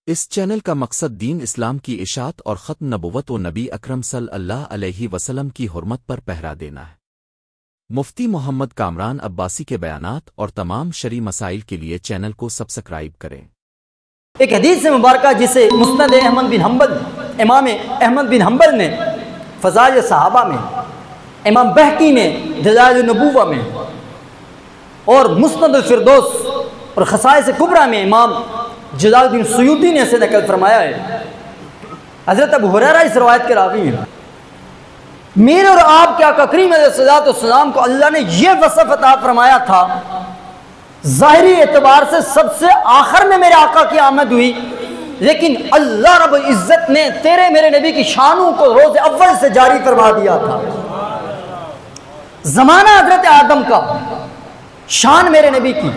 اس channel کا مقصد دین اسلام کی اشاعت اور ختم نبوت و نبی اکرم صلی اللہ علیہ وسلم کی حرمت پر پہرا دینا ہے۔ مفتی محمد کامران عباسی کے بیانات اور تمام شرعی مسائل کے لیے چینل کو سبسکرائب کریں۔ ایک حدیث مبارکہ جسے مسند احمد بن حنبل امام احمد بن حنبل نے فضائل صحابہ میں، امام بہقی نے دلائل النبوہ میں، اور مسند الفردوس اور خصائص کبریٰ میں امام جلال الدین سیوطی نے اسے نقل فرمایا ہے۔ حضرت ابو ہریرہ اس روایت کے راوی ہیں۔ میرے اور آپ کے آقا کریم علیہ الصلوۃ والسلام کو اللہ نے یہ وصف عطا فرمایا تھا، ظاہری اعتبار سے سب سے آخر میں میرے آقا کی آمد ہوئی، لیکن اللہ رب العزت نے تیرے میرے نبی کی شانوں کو روز اول سے جاری فرما دیا تھا۔ زمانہ حضرت آدم کا، شان میرے نبی کی،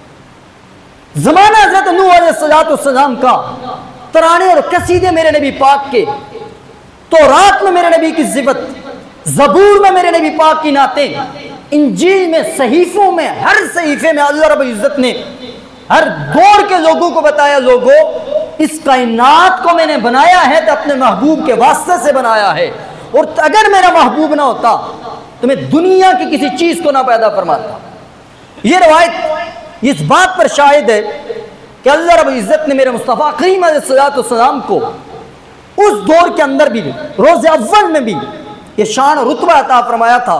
زمانہ حضرت نوح علیہ السلام کا، ترانے اور قصیدے میرے نبی پاک کے، تورات میں میرے نبی کی صفت، زبور میں میرے نبی پاک کی نعتیں، انجیل میں، صحیفوں میں، ہر صحیفے میں اللہ رب العزت نے ہر دور کے لوگوں کو بتایا، لوگوں اس کائنات کو میں نے بنایا ہے تو اپنے محبوب کے واسطے سے بنایا ہے، اور اگر میرا محبوب نہ ہوتا تو میں دنیا کی کسی چیز کو نہ پیدا فرماتا۔ یہ روایت اس بات پر شاہد ہے کہ اللہ رب العزت نے میرے مصطفیٰ کریم علیہ السلام کو اس دور کے اندر بھی، روز اول میں بھی یہ شان اور رتبہ عطا فرمایا تھا۔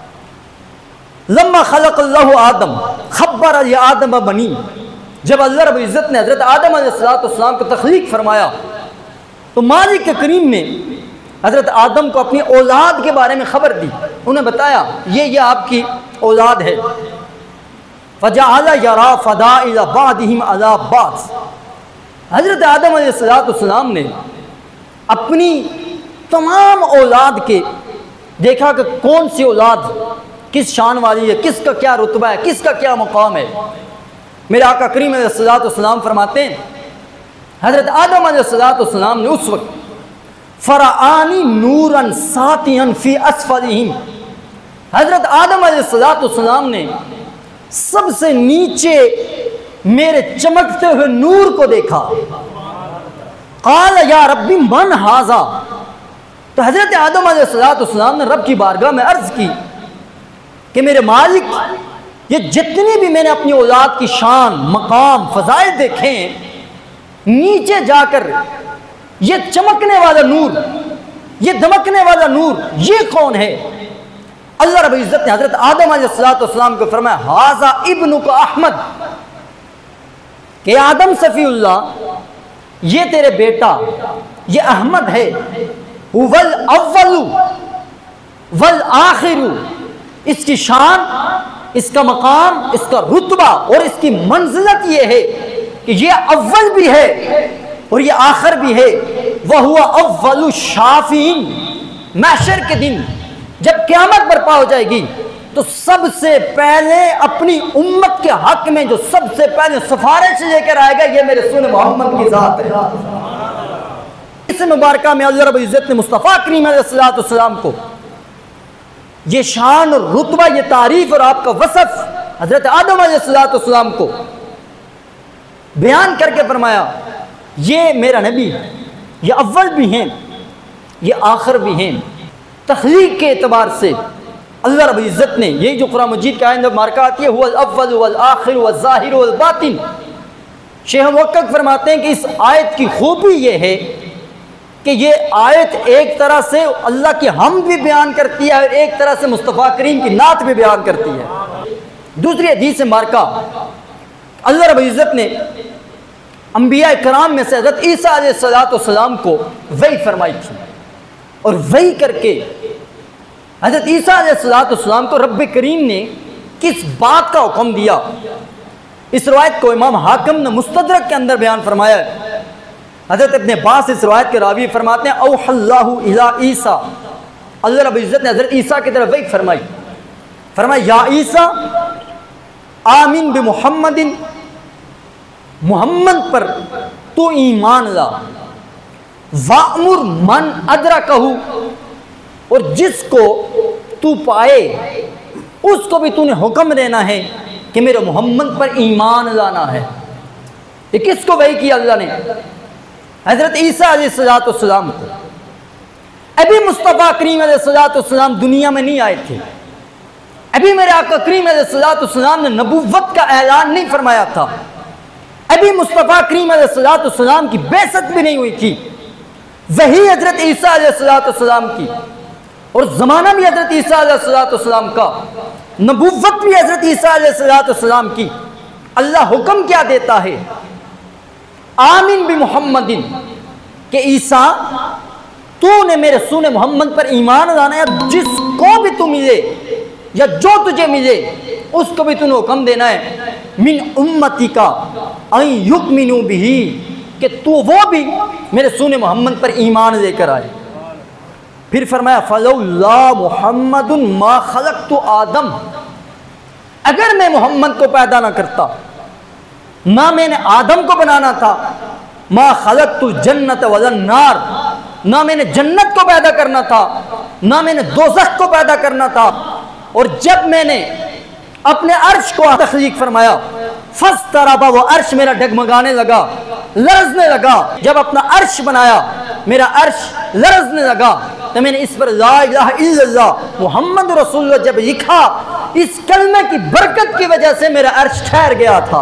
لما خلق اللہ آدم خبر آدم بنی، جب اللہ رب العزت نے حضرت آدم علیہ السلام کو تخلیق فرمایا تو مالک کریم نے حضرت آدم کو اپنی اولاد کے بارے میں خبر دی، انہیں بتایا یہ آپ کی اولاد ہے۔ فجعل یرا فضائل بعضهم علی بعض، حضرت آدم علیہ السلام نے اپنی تمام اولاد کے دیکھا کہ کون سی اولاد کس شان والی ہے، کس کا کیا رتبہ ہے، کس کا کیا مقام ہے۔ میرے آقا کریم علیہ السلام فرماتے ہیں حضرت آدم علیہ السلام نے اس وقت فرعانی نوراً ساتیاً فی اسفلہم، حضرت آدم علیہ السلام نے سب سے نیچے میرے چمکتے ہوئے نور کو دیکھا۔ قال یا ربی من ھذا، تو حضرت آدم علیہ السلام نے رب کی بارگاہ میں عرض کی کہ میرے مالک، یہ جتنی بھی میں نے اپنی اولاد کی شان، مقام، فضائل دیکھے ہیں، نیچے جا کر یہ چمکنے والا نور، یہ دمکنے والا نور، یہ کون ہے؟ اللہ رب العزت نے حضرت آدم علیہ السلام کو فرمایا ھذا ابنک احمد، کہ آدم صفی اللہ، یہ تیرے بیٹا یہ احمد ہے، والاول والآخر، اس کی شان، اس کا مقام، اس کا رتبہ اور اس کی منزلت یہ ہے کہ یہ اول بھی ہے اور یہ آخر بھی ہے۔ وَهُوَ أَوَّلُ الشَّافِعِينَ، محشر کے دن جب قیامت برپا ہو جائے گی تو سب سے پہلے اپنی امت کے حق میں جو سب سے پہلے سفارش لے کر آئے گا یہ میرے رسول محمد کی ذات ہے۔ اس مبارکہ میں اللہ رب العزت نے مصطفیٰ کریم علیہ السلام کو یہ شان اور رتبہ، یہ تعریف اور آپ کا وصف حضرت آدم علیہ السلام کو بیان کر کے فرمایا یہ میرا نبی، یہ اول بھی ہیں، یہ آخر بھی ہیں۔ تخلیق کے اعتبار سے اللہ رب العزت نے، یہ جو قرآن مجید کا آیت مبارکہ آتی ہے، هو الاول والآخر والظاہر والباطن، شیخ موقق فرماتے ہیں کہ اس آیت کی خوبی یہ ہے کہ یہ آیت ایک طرح سے اللہ کی حمد بھی بیان کرتی ہے اور ایک طرح سے مصطفیٰ کریم کی نعت بھی بیان کرتی ہے۔ دوسری حدیث مبارکہ اللہ رب العزت نے انبیاء کرام میں سے حضرت عیسیٰ علیہ السلام کو وحی فرمائی تھی، اور وحی کر کے حضرت عیسیٰ علیہ السلام کو رب کریم نے کس بات کا حکم دیا، اس روایت کو امام حاکم نے مستدرک کے اندر بیان فرمایا ہے۔ حضرت ابن عباس اس روایت کے راوی فرماتے ہیں اوحى اللہ الی عیسیٰ، اللہ رب العزت نے حضرت عیسیٰ کی طرف وحی فرمائی، فرمایا یا عیسیٰ آمین بمحمد، محمد پر تو ایمان لا، وَأْمُرْ مَنْ أَدْرَكَهُ، اور جس کو تو پائے اس کو بھی تو نے حکم دینا ہے کہ میرے محمد پر ایمان لانا ہے۔ یہ کس کو وحی کیا اللہ نے؟ حضرت عیسیٰ علیہ السلام کو ابھی مصطفیٰ کریم علیہ السلام دنیا میں نہیں آئے تھے، ابھی میرے آقا کریم علیہ السلام نے نبوت کا اعلان نہیں فرمایا تھا، ابھی مصطفیٰ کریم علیہ السلام کی بعثت بھی نہیں ہوئی تھی، وحی حضرت عیسیٰ علیہ السلام کی، اور زمانہ بھی حضرت عیسیٰ علیہ السلام کا، نبوت بھی حضرت عیسیٰ علیہ السلام کی۔ اللہ حکم کیا دیتا ہے؟ آمین بمحمد، کہ عیسیٰ تو نے میرے رسول محمد پر ایمان لانا ہے، جس کو بھی تو ملے یا جو تجھے ملے اس کو بھی تو نے حکم دینا ہے، من امتی کا ان یؤمنوا بہ، کہ تو وہ بھی میرے رسول محمد پر ایمان لے کر آئے۔ پھر فرمایا فلولا محمد ما خلقت آدم، اگر میں محمد کو پیدا نہ کرتا، نہ میں نے آدم کو بنانا تھا، ما خلقت الجنت ولا النار، نہ میں نے جنت کو پیدا کرنا تھا، نہ میں نے دوزخ کو پیدا کرنا تھا۔ اور جب میں نے اپنے عرش کو تخلیق فرمایا، فاسترب، وہ عرش میرا ڈگمگانے لگا، لرزنے لگا، جب اپنا عرش بنایا میرا عرش لرزنے لگا، تو میں نے اس پر لا الہ الا اللہ محمد رسول اللہ جب لکھا، اس کلمے کی برکت کی وجہ سے میرا عرش ٹھہر گیا تھا۔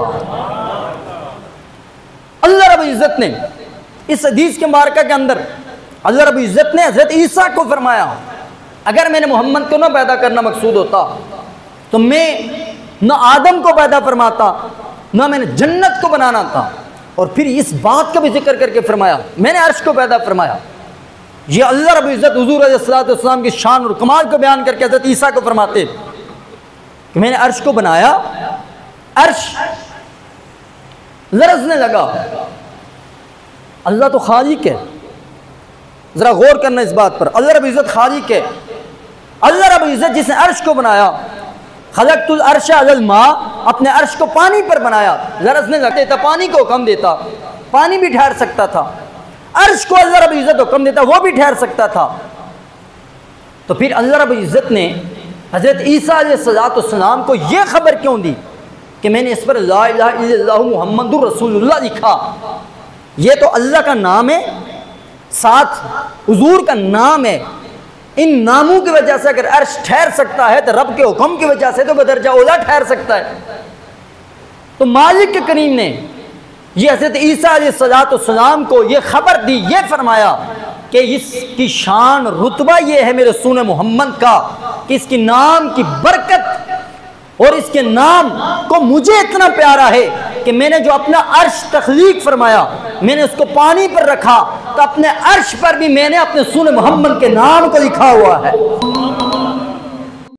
اللہ رب العزت نے اس حدیث کے مبارکہ کے اندر اللہ رب العزت نے حضرت عیسیٰ کو فرمایا، اگر میں نے محمد کو نہ پیدا کرنا مقصود ہوتا تو میں نہ آدم کو پیدا فرماتا، نہ میں نے جنت کو بنانا تھا۔ اور پھر اس بات کا بھی ذکر کر کے فرمایا میں نے عرش کو پیدا فرمایا۔ یہ اللہ رب العزت حضور علیہ السلام کی شان اور کمال کو بیان کر کے حضرت عیسیٰ کو فرماتے کہ میں نے عرش کو بنایا، عرش لرزنے لگا۔ اللہ تو خالق ہے، ذرا غور کرنا اس بات پر، اللہ رب العزت خالق ہے۔ اللہ رب العزت جس نے عرش کو بنایا، خلقت العرش علی الماء، اپنے عرش کو پانی پر بنایا، لرزنے لگتے تھا، پانی کو حکم دیتا، پانی بھی ٹھہر سکتا تھا، عرش کو اللہ رب العزت حکم دیتا وہ بھی ٹھہر سکتا تھا۔ تو پھر اللہ رب العزت نے حضرت عیسیٰ علیہ السلام کو یہ خبر کیوں دی کہ میں نے اس پر لا الہ الا اللہ محمد رسول اللہ لکھا؟ یہ تو اللہ کا نام ہے، ساتھ حضور کا نام ہے، ان ناموں کی وجہ سے اگر عرش ٹھہر سکتا ہے تو رب کے حکم کی وجہ سے تو بدرجہ اولا ٹھہر سکتا ہے۔ تو مالک کریم نے یہ حضرت عیسیٰ علیہ السلام کو یہ خبر دی، یہ فرمایا کہ اس کی شان رتبہ یہ ہے میرے رسول محمد کا کہ اس کی نام کی برکت اور اس کے نام کو مجھے اتنا پیارا ہے کہ میں نے جو اپنا عرش تخلیق فرمایا، میں نے اس کو پانی پر رکھا، تو اپنے عرش پر بھی میں نے اپنے رسول محمد کے نام کو لکھا ہوا ہے۔